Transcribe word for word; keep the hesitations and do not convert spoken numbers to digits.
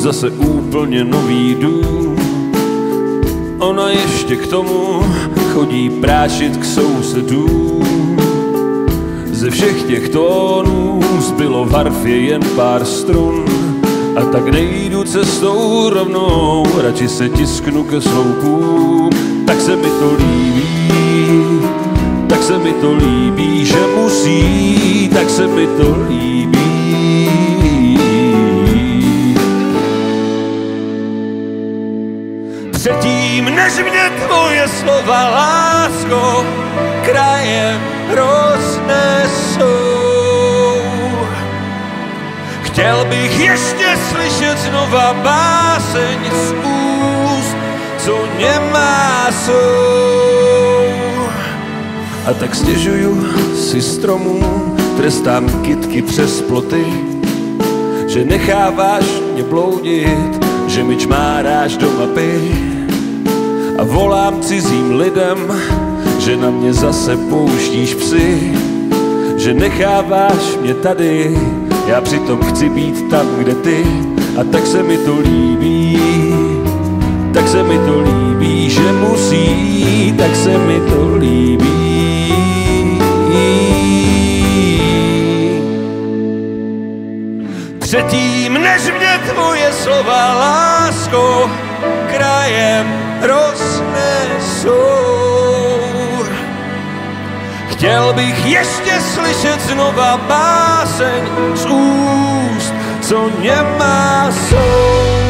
zase úplně nový dům. Ona ještě k tomu chodí prášit k sousedům. Ze všech těch tónů zbylo v harfě jen pár strun. A tak nejdu cestou rovnou, radši se tisknu ke sloupům. Tak se mi to líbí, tak se mi to líbí, že musí, tak se mi to líbí. Předtím, než mě tvoje slova, lásko, krajem roznesou, chtěl bych ještě slyšet znova báseň z úst, co nemá jsou. A tak stěžuju si stromům, trestám kytky přes ploty, že necháváš mě bloudit, že mi čmáráš do mapy. A volám cizím lidem, že na mě zase pouštíš psy, že necháváš mě tady, já přitom chci být tam, kde ty. A tak se mi to líbí, tak se mi to líbí, že musí, tak se mi to líbí. Předtím, než mě tvoje slova, lásko, krajem roznesou, chtěl bych ještě slyšet znova báseň z úst, co nemá jsou.